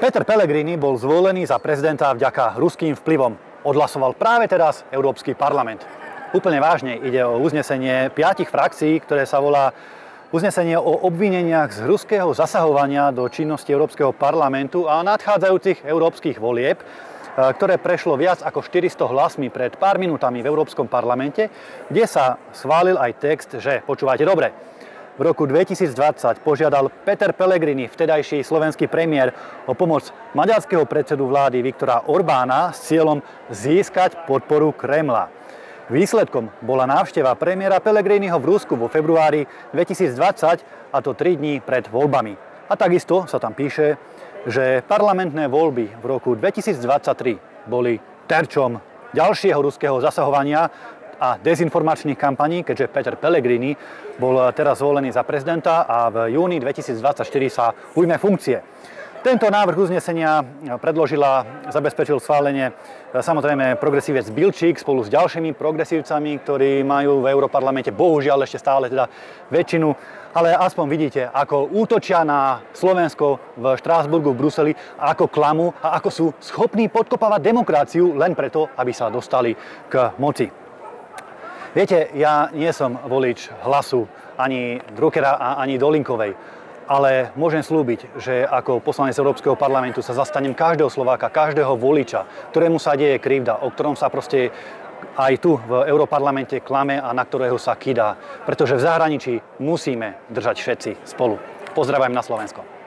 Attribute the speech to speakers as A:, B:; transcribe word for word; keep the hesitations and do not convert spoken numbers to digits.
A: Peter Pellegrini bol zvolený za prezidenta vďaka ruským vplyvom. Odhlasoval práve teraz Európsky parlament. Úplne vážne ide o uznesenie piatich frakcií, ktoré sa volá uznesenie o obvineniach z ruského zasahovania do činnosti Európskeho parlamentu a nadchádzajúcich európskych volieb, ktoré prešlo viac ako štyristo hlasmi pred pár minútami v Európskom parlamente, kde sa schválil aj text, že, počúvajte dobre, v roku dvetisícdvadsať požiadal Peter Pellegrini, vtedajší slovenský premiér, o pomoc maďarského predsedu vlády Viktora Orbána s cieľom získať podporu Kremla. Výsledkom bola návšteva premiéra Pellegriniho v Rusku vo februári dvetisícdvadsať, a to tri dní pred voľbami. A takisto sa tam píše, že parlamentné voľby v roku dvetisícdvadsaťtri boli terčom ďalšieho ruského zasahovania a dezinformačných kampaní, keďže Peter Pellegrini bol teraz zvolený za prezidenta a v júni dvetisícdvadsaťštyri sa ujme funkcie. Tento návrh uznesenia predložila, zabezpečil schválenie samozrejme progresívec Bilčík spolu s ďalšími progresívcami, ktorí majú v Europarlamente bohužiaľ ešte stále teda väčšinu, ale aspoň vidíte, ako útočia na Slovensko v Štrásburgu, v Bruseli, a ako klamu a ako sú schopní podkopávať demokraciu len preto, aby sa dostali k moci. Viete, ja nie som volič Hlasu, ani Druckera a ani Dolinkovej, ale môžem slúbiť, že ako poslanec Európskeho parlamentu sa zastanem každého Slováka, každého voliča, ktorému sa deje krivda, o ktorom sa proste aj tu v Europarlamente klame a na ktorého sa kydá. Pretože v zahraničí musíme držať všetci spolu. Pozdravujem na Slovensko.